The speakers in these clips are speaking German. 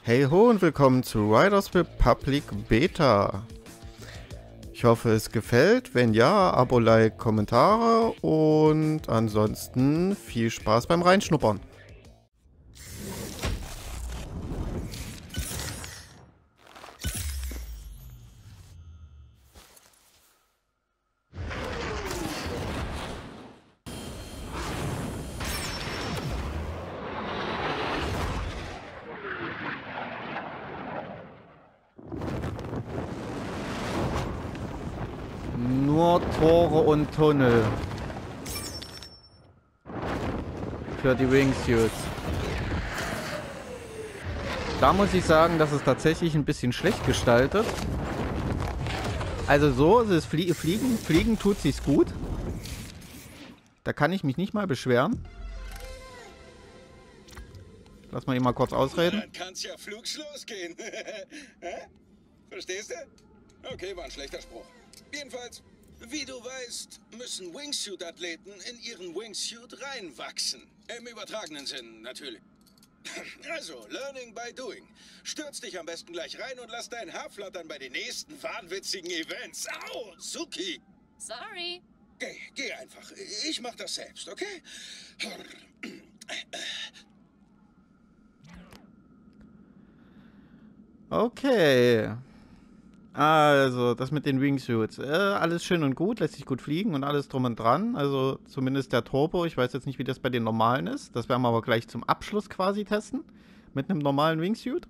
Hey ho und willkommen zu Riders Republic Beta. Ich hoffe, es gefällt. Wenn ja, Abo, Like, Kommentare und ansonsten viel Spaß beim Reinschnuppern. Nur Tore und Tunnel für die Wingsuits. Da muss ich sagen, das ist tatsächlich ein bisschen schlecht gestaltet. Also so, es ist Fliegen tut sich's gut. Da kann ich mich nicht mal beschweren. Lass mal ihn mal kurz ausreden. Dann kann's ja flugs losgehen. Verstehst du? Okay, war ein schlechter Spruch. Jedenfalls, wie du weißt, müssen Wingsuit-Athleten in ihren Wingsuit reinwachsen. Im übertragenen Sinn, natürlich. Also, learning by doing. Stürz dich am besten gleich rein und lass dein Haar flattern bei den nächsten wahnwitzigen Events. Au, Suki! Sorry. Geh einfach. Ich mach das selbst, okay? Okay. Also, das mit den Wingsuits. Alles schön und gut, lässt sich gut fliegen und alles drum und dran. Also, zumindest der Turbo. Ich weiß jetzt nicht, wie das bei den normalen ist. Das werden wir aber gleich zum Abschluss quasi testen. Mit einem normalen Wingsuit.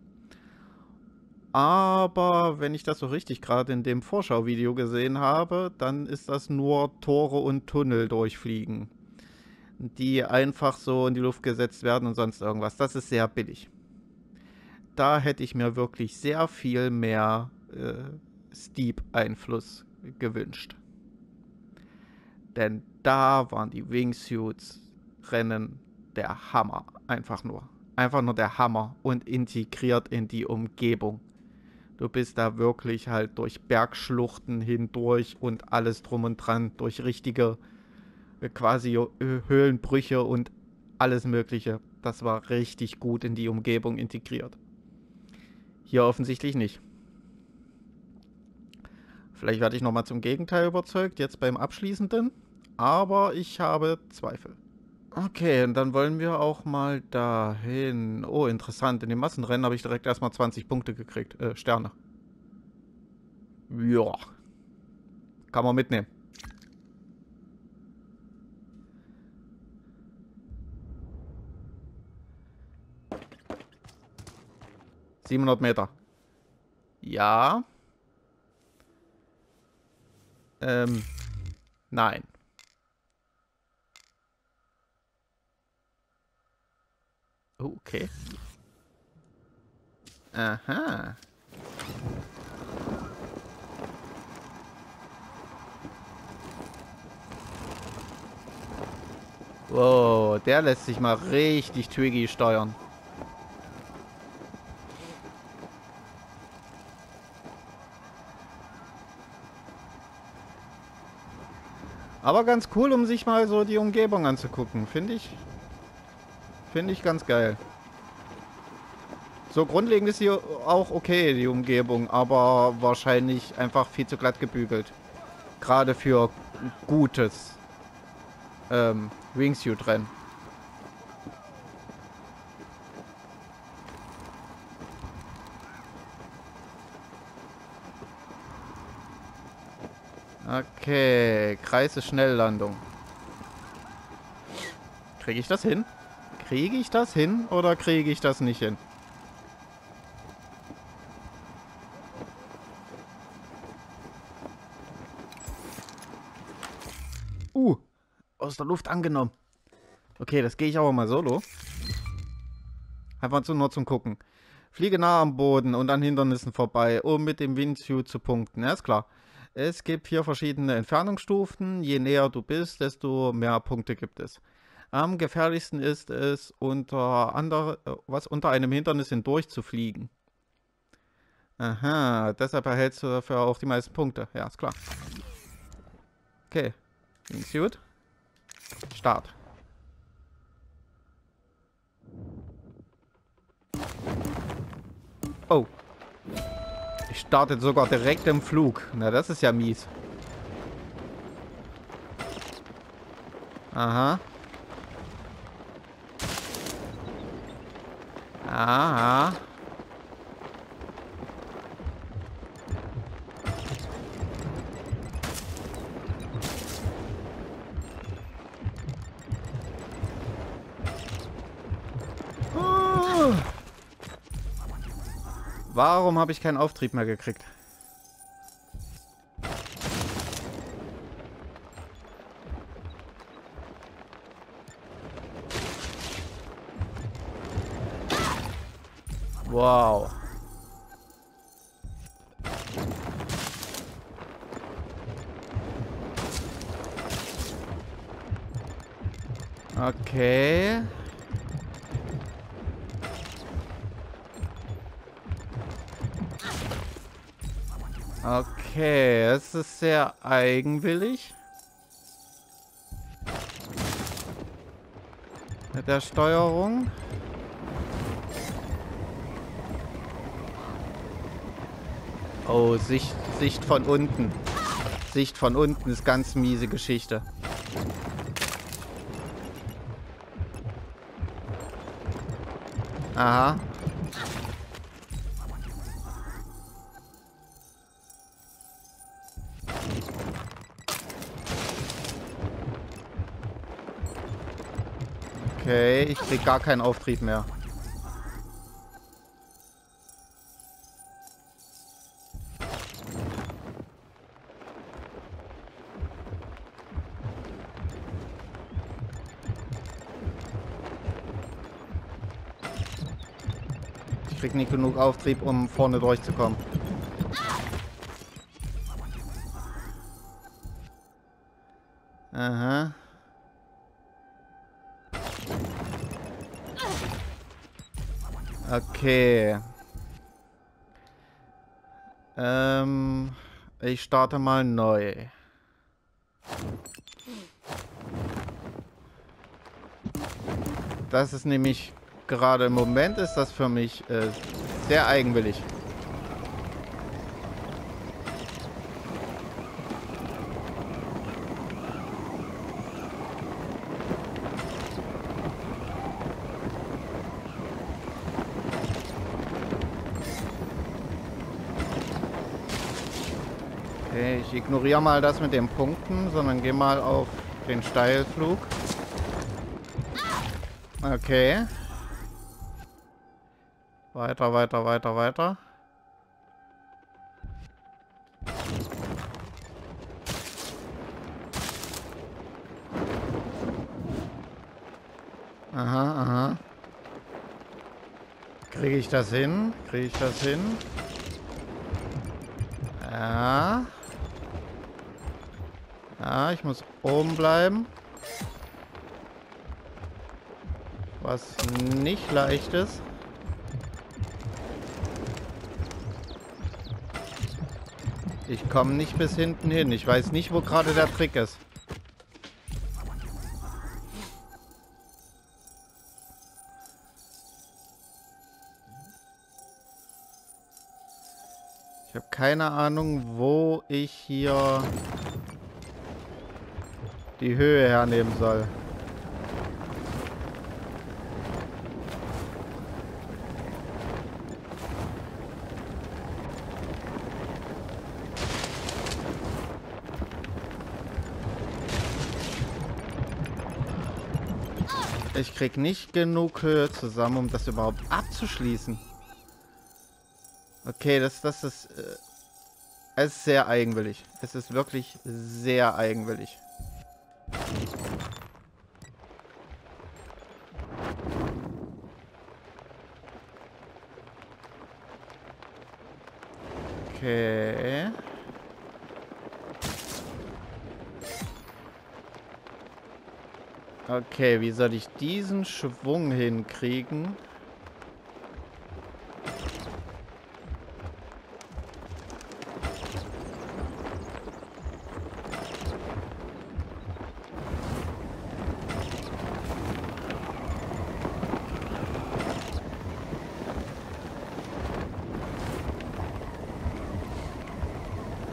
Aber wenn ich das so richtig gerade in dem Vorschauvideo gesehen habe, dann ist das nur Tore und Tunnel durchfliegen. Die einfach so in die Luft gesetzt werden und sonst irgendwas. Das ist sehr billig. Da hätte ich mir wirklich sehr viel mehr Steep-Einfluss gewünscht. Denn da waren die Wingsuits-Rennen der Hammer. Einfach nur. Einfach nur der Hammer und integriert in die Umgebung. Du bist da wirklich halt durch Bergschluchten hindurch und alles drum und dran. Durch richtige quasi Höhlenbrüche und alles Mögliche. Das war richtig gut in die Umgebung integriert. Hier offensichtlich nicht. Vielleicht werde ich nochmal zum Gegenteil überzeugt, jetzt beim Abschließenden. Aber ich habe Zweifel. Okay, und dann wollen wir auch mal dahin. Oh, interessant. In dem Massenrennen habe ich direkt erstmal 20 Punkte gekriegt. Sterne. Ja. Kann man mitnehmen. ...700 Meter. Ja. Nein. Oh, okay. Aha. Wow, der lässt sich mal richtig twiggy steuern. Aber ganz cool, um sich mal so die Umgebung anzugucken, finde ich. Finde ich ganz geil. So grundlegend ist sie auch okay, die Umgebung, aber wahrscheinlich einfach viel zu glatt gebügelt. Gerade für gutes Wingsuit-Rennen. Okay, Kreise-Schnelllandung. Kriege ich das hin? Kriege ich das hin oder kriege ich das nicht hin? Aus der Luft angenommen. Okay, das gehe ich aber mal solo. Einfach nur zum Gucken. Fliege nah am Boden und an Hindernissen vorbei, um mit dem Wingsuit zu punkten. Ja, ist klar. Es gibt 4 verschiedene Entfernungsstufen. Je näher du bist, desto mehr Punkte gibt es. Am gefährlichsten ist es, unter einem Hindernis hindurch zu fliegen. Aha, deshalb erhältst du dafür auch die meisten Punkte. Ja, ist klar. Okay. Wingsuit. Start. Oh. Ich starte sogar direkt im Flug. Na, das ist ja mies. Aha. Aha. Warum habe ich keinen Auftrieb mehr gekriegt? Wow. Okay. Okay, es ist sehr eigenwillig. Mit der Steuerung. Oh, Sicht von unten. Sicht von unten ist ganz miese Geschichte. Aha. Okay, ich krieg gar keinen Auftrieb mehr. Ich krieg nicht genug Auftrieb, um vorne durchzukommen. Aha. Okay. Ich starte mal neu. Das ist nämlich gerade im Moment ist das für mich sehr eigenwillig. Okay, ich ignoriere mal das mit den Punkten, sondern gehe mal auf den Steilflug. Okay. Weiter, weiter, weiter, weiter. Aha, aha. Kriege ich das hin? Kriege ich das hin? Ja. Ja, ich muss oben bleiben. Was nicht leicht ist. Ich komme nicht bis hinten hin. Ich weiß nicht, wo gerade der Trick ist. Ich habe keine Ahnung, wo ich hier die Höhe hernehmen soll. Ich krieg nicht genug Höhe zusammen, um das überhaupt abzuschließen. Okay, das ist, es ist sehr eigenwillig. Es ist wirklich sehr eigenwillig. Okay. Okay, wie soll ich diesen Schwung hinkriegen?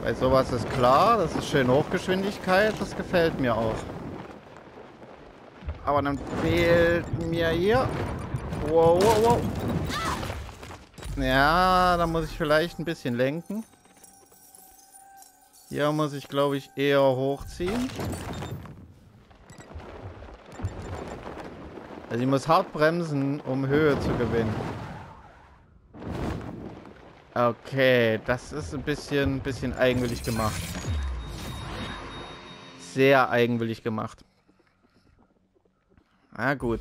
Bei sowas ist klar, das ist schön Hochgeschwindigkeit, das gefällt mir auch. Aber dann fehlt mir hier... Wow, wow, wow. Ja, da muss ich vielleicht ein bisschen lenken. Hier muss ich, glaube ich, eher hochziehen. Also ich muss hart bremsen, um Höhe zu gewinnen. Okay, das ist ein bisschen eigenwillig gemacht. Sehr eigenwillig gemacht. Na gut.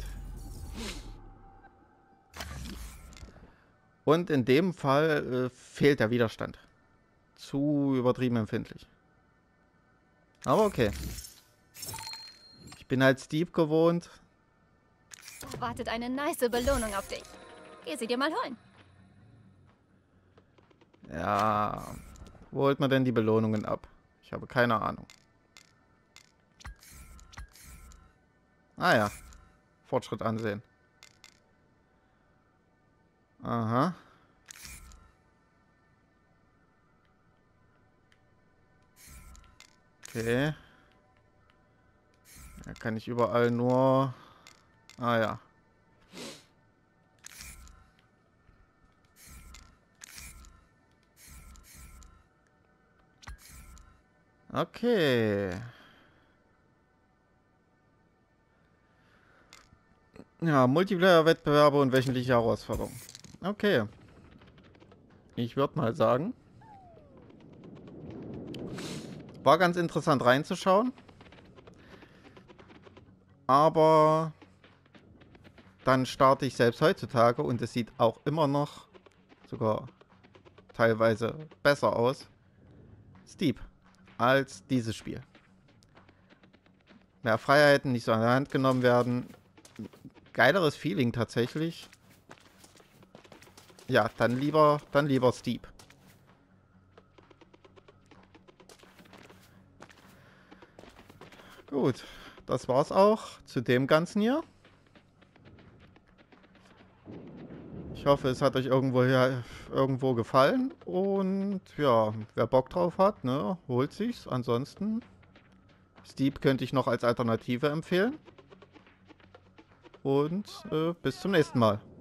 Und in dem Fall fehlt der Widerstand. Zu übertrieben empfindlich. Aber okay. Ich bin als Dieb gewohnt. Wartet eine nice Belohnung auf dich. Geh sie dir mal holen. Ja. Wo holt man denn die Belohnungen ab? Ich habe keine Ahnung. Ah ja. Fortschritt ansehen. Aha. Okay. Da kann ich überall nur... Ah ja. Okay. Ja, Multiplayer-Wettbewerbe und wöchentliche Herausforderungen. Okay. Ich würde mal sagen, war ganz interessant reinzuschauen. Aber dann starte ich selbst heutzutage und es sieht auch immer noch sogar teilweise besser aus. Steep als dieses Spiel. Mehr Freiheiten, nicht so an der Hand genommen werden. Geileres Feeling tatsächlich. Ja, dann lieber Steep. Gut, das war's auch zu dem Ganzen hier. Ich hoffe, es hat euch irgendwo gefallen. Und ja, wer Bock drauf hat, ne, holt sich's. Ansonsten, Steep könnte ich noch als Alternative empfehlen. Und bis zum nächsten Mal.